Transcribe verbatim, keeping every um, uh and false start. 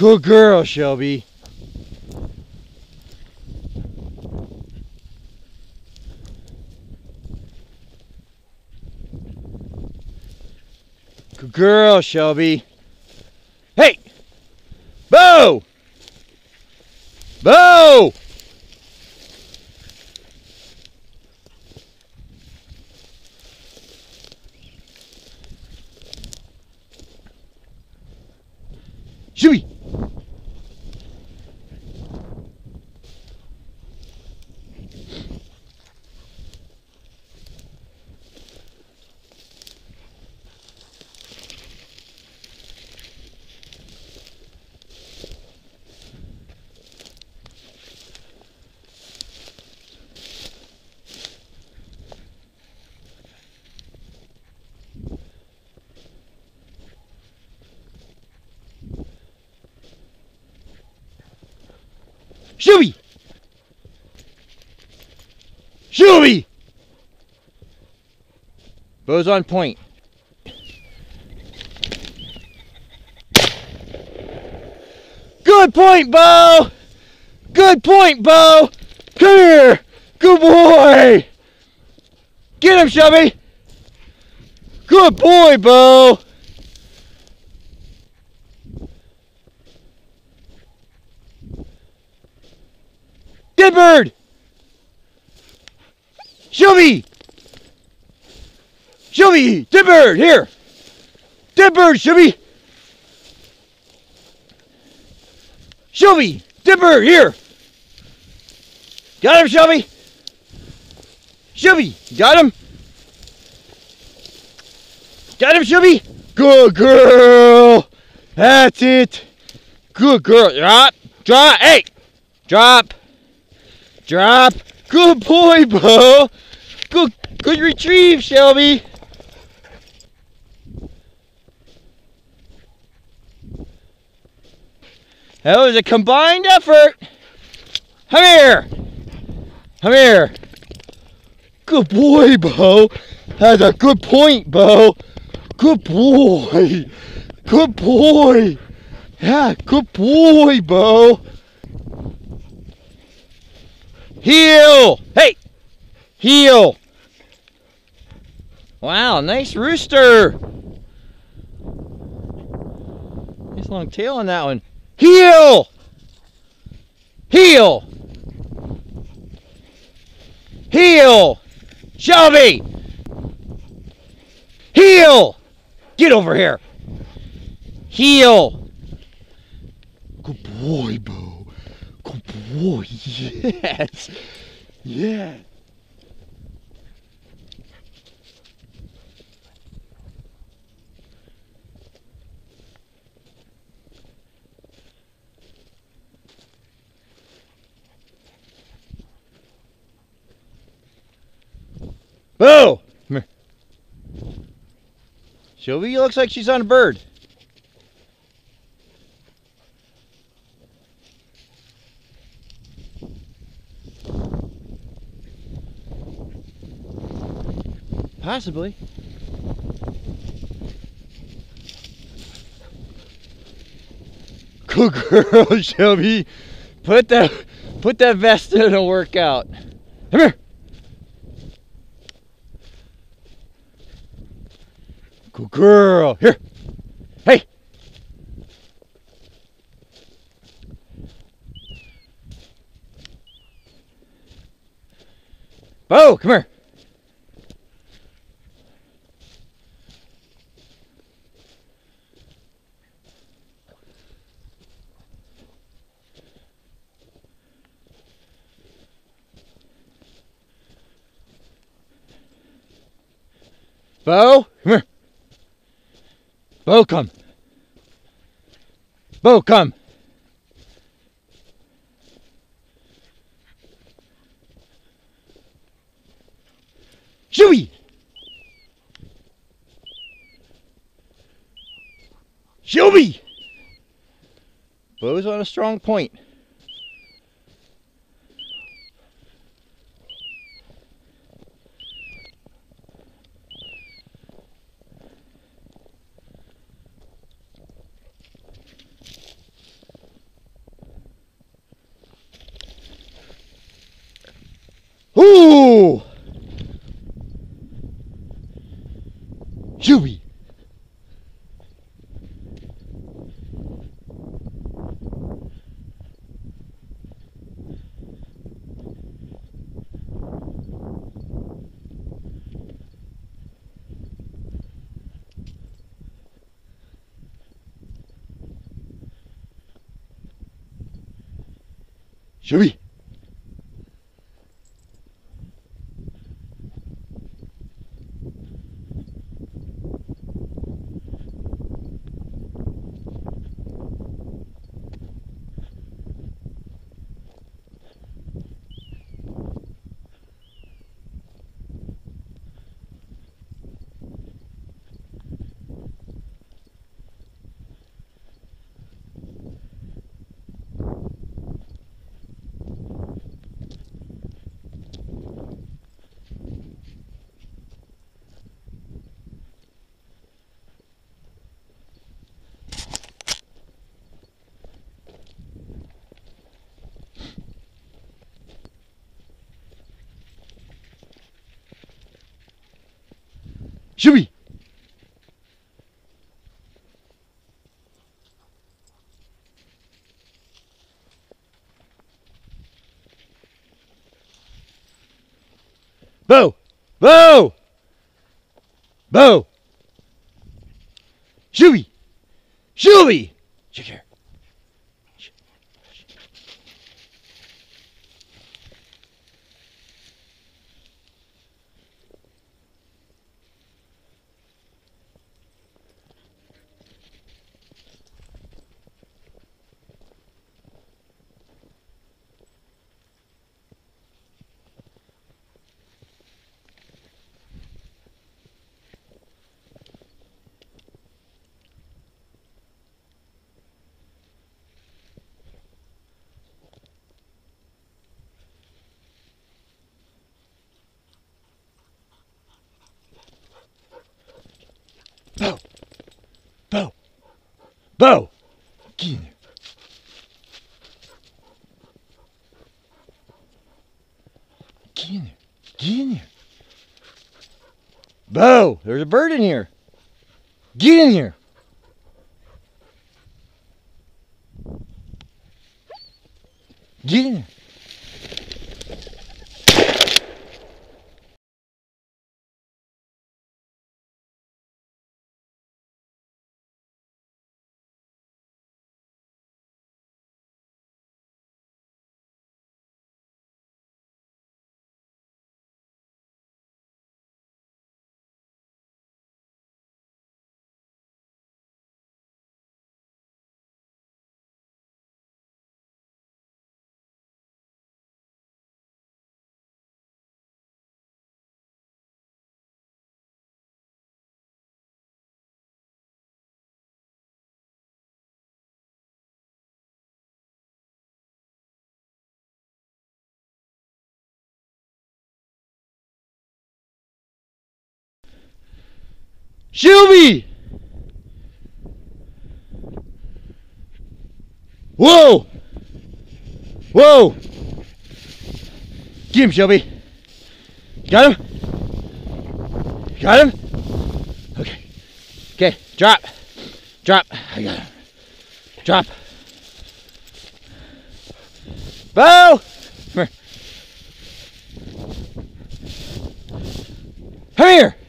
Good girl, Shelby. Good girl, Shelby. Hey! Beau! Beau! Shelby! Shelby! Shelby! Beau's on point. Good point, Beau! Good point, Beau! Come here! Good boy! Get him, Shelby! Good boy, Beau! Dead bird! Shelby! Shelby! Dead bird! Here! Dead bird, Shelby! Shelby! Dead bird! Here! Got him, Shelby! Shelby! Got him! Got him, Shelby! Good girl! That's it! Good girl! Drop! Drop! Hey! Drop! Drop! Good boy, Beau! Good, good retrieve, Shelby! That was a combined effort! Come here! Come here! Good boy, Beau! That's a good point, Beau! Good boy! Good boy! Yeah, good boy, Beau! Heel! Hey! Heel! Wow, nice rooster! Nice long tail on that one. Heel! Heel! Heel! Shelby! Heel! Get over here! Heel! Good boy, Beau. Good boy. Yes. Yeah. Beau! Come here. Shelby looks like she's on a bird. Possibly. Good girl, Shelby. Put that put that vest in and work out. Come here. Good girl. Here. Hey. Beau, come here. Beau, come here. Beau, come. Beau, come. Shelby! Shelby! Beau's on a strong point. Shelby. Shelby. Shelby. Beau. Beau. Beau. Shelby. Shelby. Check here. Beau. Beau. Beau. Get in there. Get in there. Get in there. Beau, there's a bird in here. Get in here. Get in there. Shelby! Whoa! Whoa! Get him, Shelby. Got him? Got him? Okay. Okay, drop. Drop. I got him. Drop. Beau! Come here. Come here!